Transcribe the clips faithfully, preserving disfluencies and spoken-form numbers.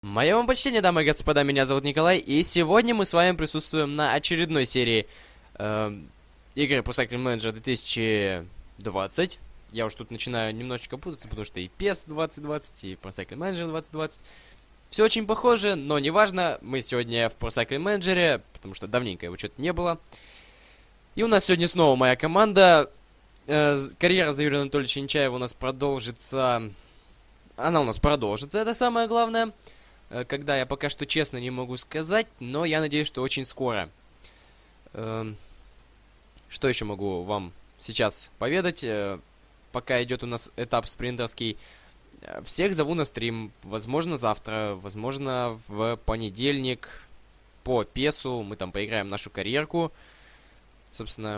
Мое вам почтение, дамы и господа, меня зовут Николай, и сегодня мы с вами присутствуем на очередной серии э, игры Pro Cycling Manager две тысячи двадцать. Я уж тут начинаю немножечко путаться, потому что и пес двадцать двадцать, и Pro Cycling Manager двадцать двадцать. Все очень похоже, но неважно, мы сегодня в Pro Cycling Manager, потому что давненько его что-то не было. И у нас сегодня снова моя команда. Э, карьера за Юрия Анатольевича Нечаева у нас продолжится... Она у нас продолжится, это самое главное. Когда я пока что честно не могу сказать, но я надеюсь, что очень скоро. Эм, что еще могу вам сейчас поведать? Э, пока идет у нас этап спринтерский, всех зову на стрим. Возможно, завтра, возможно, в понедельник по песу. Мы там поиграем нашу карьерку. Собственно,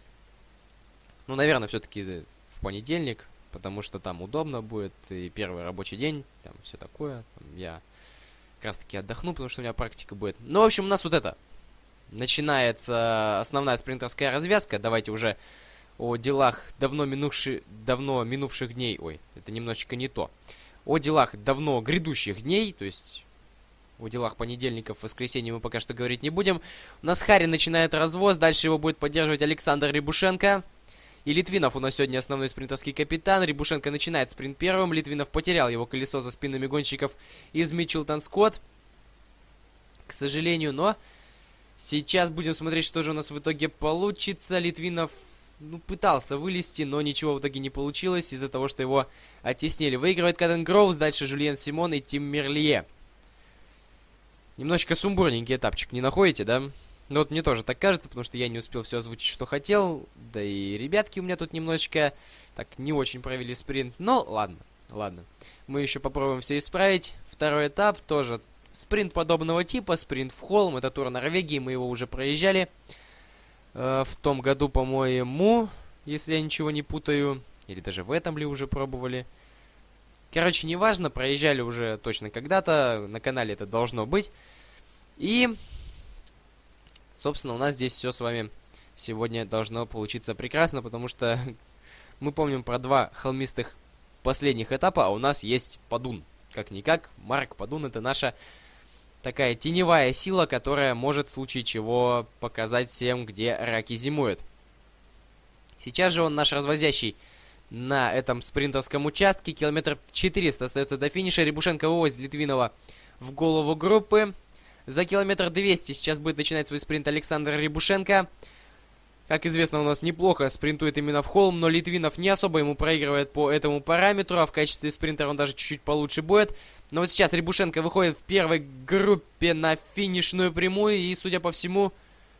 ну, наверное, все-таки в понедельник, потому что там удобно будет, и первый рабочий день, там все такое. Там я как раз таки отдохну, потому что у меня практика будет. Ну, в общем, у нас вот это. Начинается основная спринтерская развязка. Давайте уже о делах давно минувших, давно минувших дней. Ой, это немножечко не то. О делах давно грядущих дней, то есть о делах понедельников, воскресенья мы пока что говорить не будем. У нас Харин начинает развоз, дальше его будет поддерживать Александр Рябушенко. И Литвинов у нас сегодня основной спринтерский капитан. Рябушенко начинает спринт первым. Литвинов потерял его колесо за спинами гонщиков из Митчелтон Скотт. К сожалению, но сейчас будем смотреть, что же у нас в итоге получится. Литвинов, ну, пытался вылезти, но ничего в итоге не получилось из-за того, что его оттеснили. Выигрывает Каден Гроувс, дальше Жюльен Симон и Тим Мерлие. Немножечко сумбурненький этапчик, не находите, да? Ну вот мне тоже так кажется, потому что я не успел все озвучить, что хотел. Да и ребятки у меня тут немножечко так не очень провели спринт. Но ладно, ладно. Мы еще попробуем все исправить. Второй этап тоже спринт подобного типа. Спринт в холм. Это тур Норвегии. Мы его уже проезжали. Э, в том году, по-моему, если я ничего не путаю. Или даже в этом ли уже пробовали. Короче, неважно. Проезжали уже точно когда-то. На канале это должно быть. И... собственно, у нас здесь все с вами сегодня должно получиться прекрасно, потому что мы помним про два холмистых последних этапа, а у нас есть Падун. Как-никак, Марк Падун — это наша такая теневая сила, которая может в случае чего показать всем, где раки зимуют. Сейчас же он наш развозящий на этом спринтерском участке. Километр четыреста остается до финиша. Рябушенко вывозит Литвинова в голову группы. За километр двести сейчас будет начинать свой спринт Александр Рябушенко. Как известно, у нас неплохо спринтует именно в холм, но Литвинов не особо ему проигрывает по этому параметру, а в качестве спринтера он даже чуть-чуть получше будет. Но вот сейчас Рябушенко выходит в первой группе на финишную прямую и, судя по всему,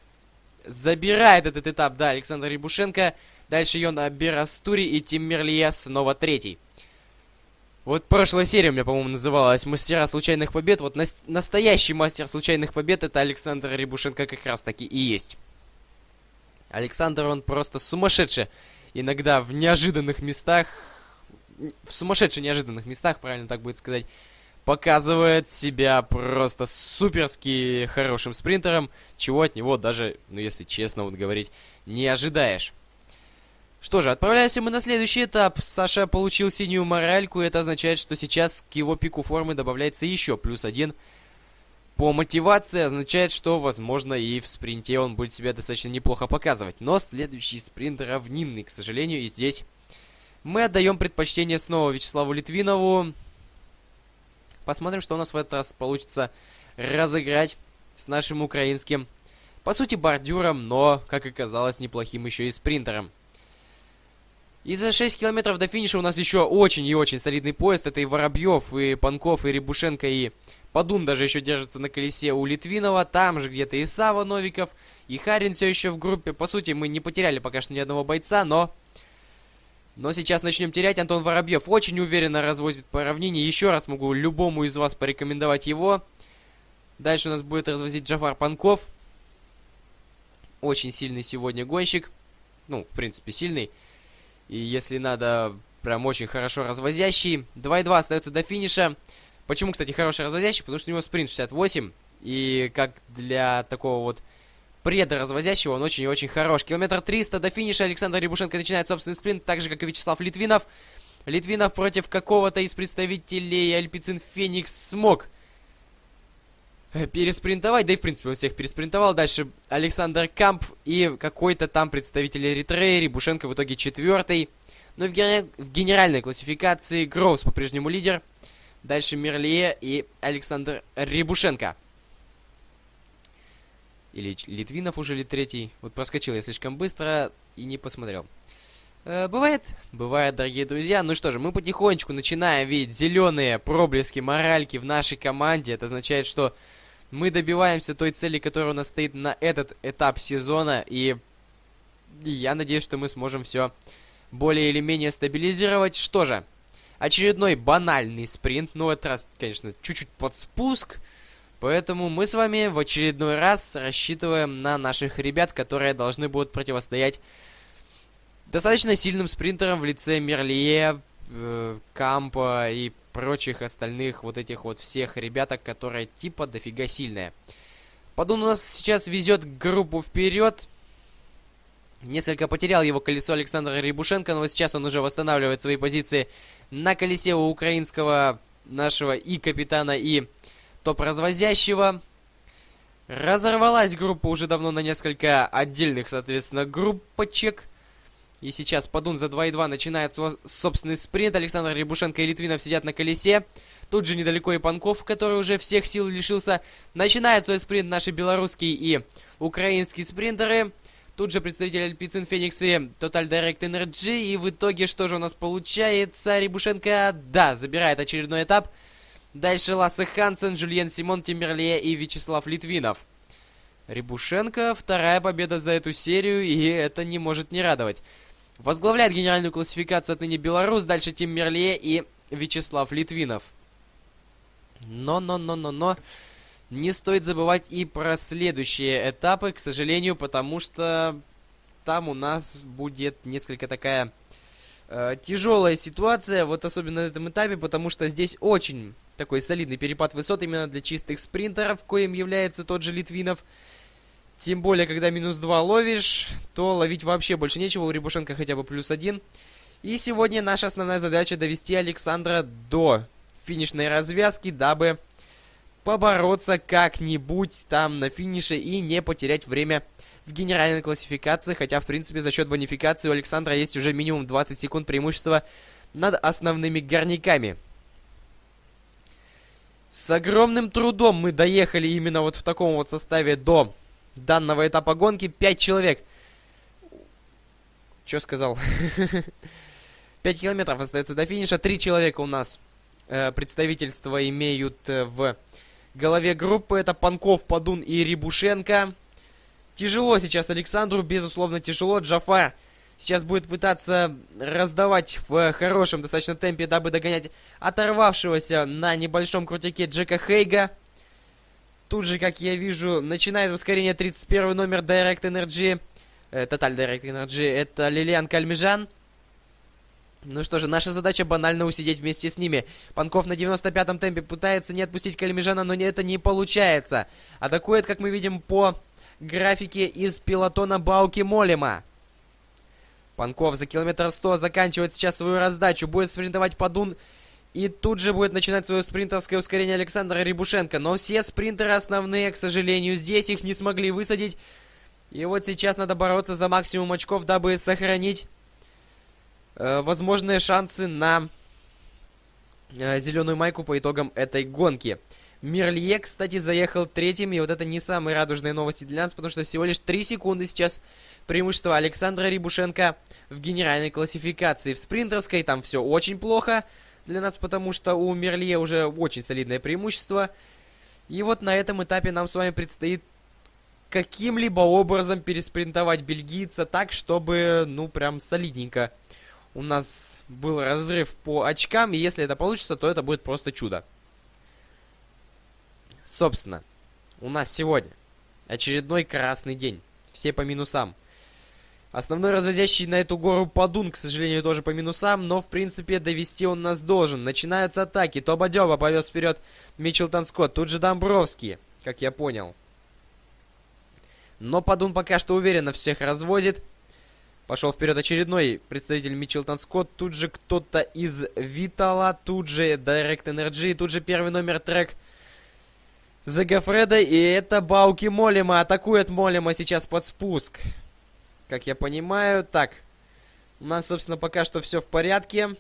забирает этот этап. Да, Александр Рябушенко. Дальше Йона Берастури и Тим Мерлие снова третий. Вот прошлая серия у меня, по-моему, называлась «Мастера случайных побед». Вот нас- настоящий мастер случайных побед — это Александр Рябушенко как раз-таки и есть. Александр, он просто сумасшедший. Иногда в неожиданных местах, в сумасшедше неожиданных местах, правильно так будет сказать, показывает себя просто суперски хорошим спринтером, чего от него даже, ну если честно вот говорить, не ожидаешь. Что же, отправляемся мы на следующий этап. Саша получил синюю моральку, и это означает, что сейчас к его пику формы добавляется еще плюс один. По мотивации означает, что, возможно, и в спринте он будет себя достаточно неплохо показывать. Но следующий спринт равнинный, к сожалению, и здесь мы отдаем предпочтение снова Вячеславу Литвинову. Посмотрим, что у нас в этот раз получится разыграть с нашим украинским, по сути, бордюром, но, как оказалось, неплохим еще и спринтером. И за шесть километров до финиша у нас еще очень и очень солидный поезд. Это и Воробьев, и Панков, и Рябушенко, и Падун даже еще держится на колесе у Литвинова. Там же где-то и Сава Новиков, и Харин все еще в группе. По сути, мы не потеряли пока что ни одного бойца, но... Но сейчас начнем терять. Антон Воробьев очень уверенно развозит по равнине. Еще раз могу любому из вас порекомендовать его. Дальше у нас будет развозить Джафар Панков. Очень сильный сегодня гонщик. Ну, в принципе, сильный. И если надо, прям очень хорошо развозящий. два и два остается до финиша. Почему, кстати, хороший развозящий? Потому что у него спринт шестьдесят восемь. И как для такого вот предразвозящего он очень и очень хорош. Километр триста до финиша. Александр Рябушенко начинает собственный спринт, так же, как и Вячеслав Литвинов. Литвинов против какого-то из представителей Альпицин Феникс смог переспринтовать. Да и, в принципе, он всех переспринтовал. Дальше Александр Камп и какой-то там представитель Эритреи. Рябушенко в итоге четвертый. Ну и в, ген... в генеральной классификации Гроувс по-прежнему лидер. Дальше Мерлие и Александр Рябушенко. Или Литвинов уже ли третий. Вот проскочил я слишком быстро и не посмотрел. Э, бывает, бывает, дорогие друзья. Ну что же, мы потихонечку начинаем видеть зеленые проблески моральки в нашей команде. Это означает, что мы добиваемся той цели, которая у нас стоит на этот этап сезона. И я надеюсь, что мы сможем все более или менее стабилизировать. Что же, очередной банальный спринт. Ну, в этот раз, конечно, чуть-чуть под спуск. Поэтому мы с вами в очередной раз рассчитываем на наших ребят, которые должны будут противостоять достаточно сильным спринтерам в лице Мерлие, э, Кампа и прочих остальных вот этих вот всех ребяток, которые типа дофига сильные. Падун у нас сейчас везет группу вперед. Несколько потерял его колесо Александр Рябушенко, но вот сейчас он уже восстанавливает свои позиции на колесе у украинского нашего и капитана, и топ-развозящего. Разорвалась группа уже давно на несколько отдельных, соответственно, группочек. И сейчас Падун за два и два начинает свой собственный спринт. Александр Рябушенко и Литвинов сидят на колесе. Тут же недалеко и Панков, который уже всех сил лишился. Начинает свой спринт наши белорусские и украинские спринтеры. Тут же представитель Альпицин Феникс и Total Direct Energy. И в итоге что же у нас получается? Рябушенко, да, забирает очередной этап. Дальше Лассе Хансен, Жюльен Симон, Тим Мерлие и Вячеслав Литвинов. Рябушенко, вторая победа за эту серию, и это не может не радовать. Возглавляет генеральную классификацию отныне белорус, дальше Тим Мерлие и Вячеслав Литвинов. Но-но-но-но-но. Не стоит забывать и про следующие этапы, к сожалению, потому что там у нас будет несколько такая э, тяжелая ситуация, вот особенно на этом этапе, потому что здесь очень такой солидный перепад высот именно для чистых спринтеров, коим является тот же Литвинов. Тем более, когда минус два ловишь, то ловить вообще больше нечего, у Рябушенко хотя бы плюс один. И сегодня наша основная задача довести Александра до финишной развязки, дабы побороться как-нибудь там на финише и не потерять время в генеральной классификации. Хотя, в принципе, за счет бонификации у Александра есть уже минимум двадцать секунд преимущества над основными горняками. С огромным трудом мы доехали именно вот в таком вот составе до данного этапа гонки. Пять человек. Чё сказал? Пять километров остается до финиша. Три человека у нас э, представительство имеют э, в голове группы. Это Панков, Падун и Рябушенко. Тяжело сейчас Александру, безусловно тяжело. Джафар сейчас будет пытаться раздавать в хорошем достаточно темпе, дабы догонять оторвавшегося на небольшом крутяке Джека Хейга. Тут же, как я вижу, начинает ускорение тридцать первый номер Direct Energy. Э, Total Direct Energy. Это Лилиан Кальмежан. Ну что же, наша задача банально усидеть вместе с ними. Панков на девяносто пятом темпе пытается не отпустить Кальмежана, но это не получается. Атакует, как мы видим, по графике из пилотона Бауки Молема. Панков за километр сто заканчивает сейчас свою раздачу. Будет спринтовать Падун. И тут же будет начинать свое спринтерское ускорение Александра Рябушенко. Но все спринтеры основные, к сожалению, здесь их не смогли высадить. И вот сейчас надо бороться за максимум очков, дабы сохранить э, возможные шансы на э, зеленую майку по итогам этой гонки. Мерлие, кстати, заехал третьим. И вот это не самые радужные новости для нас, потому что всего лишь три секунды сейчас преимущество Александра Рябушенко в генеральной классификации. В спринтерской там все очень плохо для нас, потому что у Мерлие уже очень солидное преимущество. И вот на этом этапе нам с вами предстоит каким-либо образом переспринтовать бельгийца так, чтобы, ну, прям солидненько у нас был разрыв по очкам. И если это получится, то это будет просто чудо. Собственно, у нас сегодня очередной красный день. Все по минусам. Основной развозящий на эту гору Падун, к сожалению, тоже по минусам, но, в принципе, довести он нас должен. Начинаются атаки. Тоба-Дёба повез вперед Митчелтон Скотт. Тут же Домбровский, как я понял. Но Падун пока что уверенно всех развозит. Пошел вперед очередной представитель Митчелтон Скотт. Тут же кто-то из Витала. Тут же Direct Energy. Тут же первый номер трек. Загафреда, и это Бауки Молема. Атакует Молема сейчас под спуск. Как я понимаю. Так. У нас, собственно, пока что все в порядке.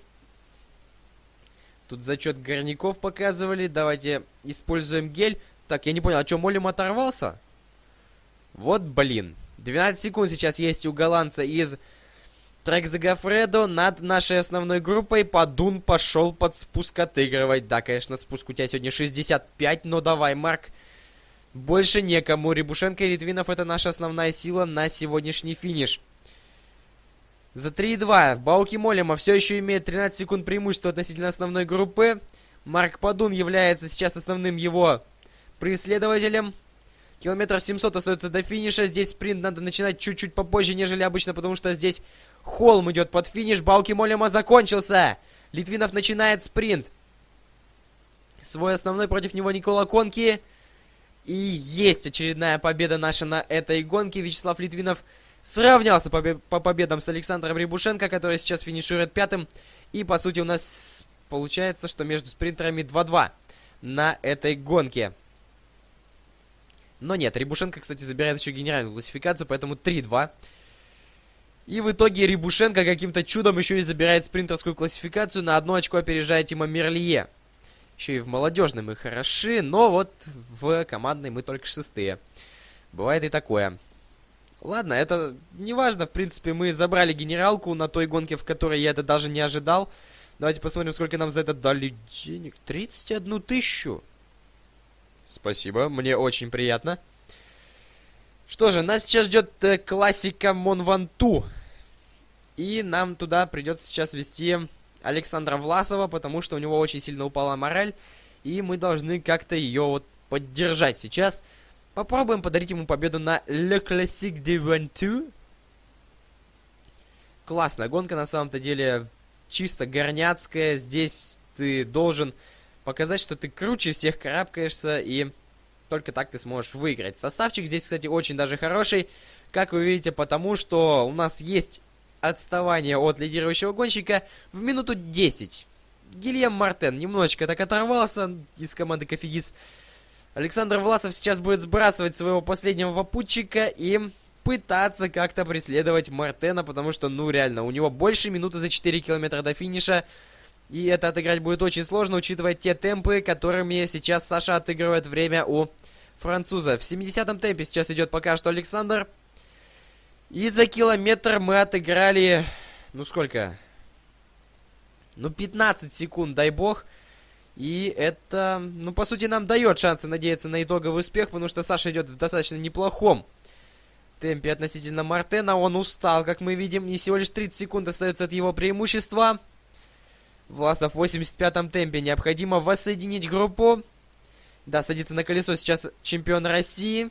Тут зачет горняков показывали. Давайте используем гель. Так, я не понял, а что, Молем оторвался? Вот, блин. двенадцать секунд сейчас есть у голландца из трек Загафредо над нашей основной группой. Падун пошел под спуск отыгрывать. Да, конечно, спуск у тебя сегодня шестьдесят пять, но давай, Марк. Больше некому. Рябушенко и Литвинов — это наша основная сила на сегодняшний финиш. За три два. Бауки Молема все еще имеет тринадцать секунд преимущества относительно основной группы. Марк Падун является сейчас основным его преследователем. Километр семьсот остается до финиша. Здесь спринт надо начинать чуть-чуть попозже, нежели обычно, потому что здесь холм идет под финиш. Бауки Молема закончился. Литвинов начинает спринт. Свой основной против него Никола Конки. И есть очередная победа наша на этой гонке. Вячеслав Литвинов сравнялся по, по победам с Александром Рябушенко, который сейчас финиширует пятым. И, по сути, у нас получается, что между спринтерами два-два на этой гонке. Но нет, Рябушенко, кстати, забирает еще генеральную классификацию, поэтому три-два. И в итоге Рябушенко каким-то чудом еще и забирает спринтерскую классификацию. На одно очко опережая Тима Мерлие. Еще и в молодежной мы хороши, но вот в командной мы только шестые. Бывает и такое. Ладно, это не важно, в принципе, мы забрали генералку на той гонке, в которой я это даже не ожидал. Давайте посмотрим, сколько нам за это дали денег. тридцать одну тысячу. Спасибо, мне очень приятно. Что же, нас сейчас ждет э, классика Монванту. И нам туда придется сейчас вести Александра Власова, потому что у него очень сильно упала мораль. И мы должны как-то ее вот поддержать сейчас. Попробуем подарить ему победу на Le Classique de Ventoux. Классная гонка, на самом-то деле, чисто горняцкая. Здесь ты должен показать, что ты круче всех карабкаешься, и только так ты сможешь выиграть. Составчик здесь, кстати, очень даже хороший, как вы видите, потому что у нас есть отставание от лидирующего гонщика в минуту десять. Гильем Мартен немножечко так оторвался из команды Кофигис. Александр Власов сейчас будет сбрасывать своего последнего попутчика и пытаться как-то преследовать Мартена, потому что, ну, реально, у него больше минуты за четыре километра до финиша. И это отыграть будет очень сложно, учитывая те темпы, которыми сейчас Саша отыгрывает время у француза. В семидесятом темпе сейчас идет пока что Александр. И за километр мы отыграли... Ну, сколько? Ну, пятнадцать секунд, дай бог. И это, ну, по сути, нам дает шансы надеяться на итоговый успех, потому что Саша идет в достаточно неплохом темпе относительно Мартена. Он устал, как мы видим, и всего лишь тридцать секунд остается от его преимущества. Власов в восемьдесят пятом темпе. Необходимо воссоединить группу. Да, садится на колесо сейчас чемпион России.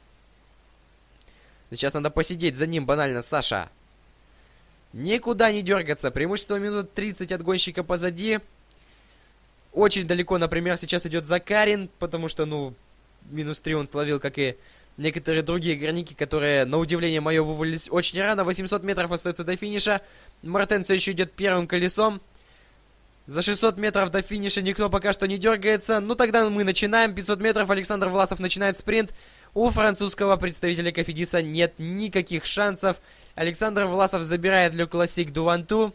Сейчас надо посидеть за ним банально, Саша. Никуда не дергаться. Преимущество минут тридцать от гонщика позади. Очень далеко, например, сейчас идет Закарин, потому что, ну, минус три он словил, как и некоторые другие горняки, которые, на удивление мое, вывалились очень рано. восемьсот метров остается до финиша. Мартен все еще идет первым колесом. За шестьсот метров до финиша никто пока что не дергается. Ну, тогда мы начинаем. пятьсот метров. Александр Власов начинает спринт. У французского представителя Кофидиса нет никаких шансов. Александр Власов забирает Le Classique du Ventoux.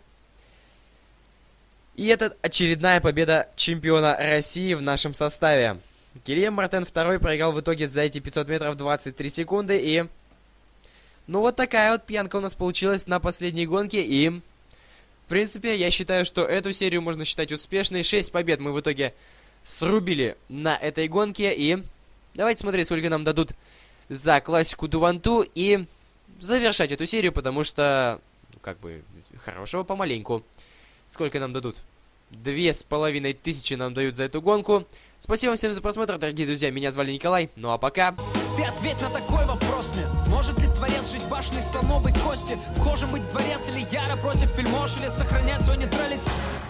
И это очередная победа чемпиона России в нашем составе. Гильем Мартен второй проиграл в итоге за эти пятьсот метров двадцать три секунды. И, ну, вот такая вот пьянка у нас получилась на последней гонке. И, в принципе, я считаю, что эту серию можно считать успешной. шесть побед мы в итоге срубили на этой гонке. И давайте смотреть, сколько нам дадут за классику du Ventoux. И завершать эту серию, потому что, ну, как бы, хорошего помаленьку. Сколько нам дадут? Две с половиной тысячи нам дают за эту гонку. Спасибо всем за просмотр, дорогие друзья. Меня звали Николай. Ну а пока. Ты ответь на такой вопрос мне. Может ли творец жить в башне слоновой кости? Вхожим быть дворец или яро против вельмож? Или сохранять свой нейтралитет?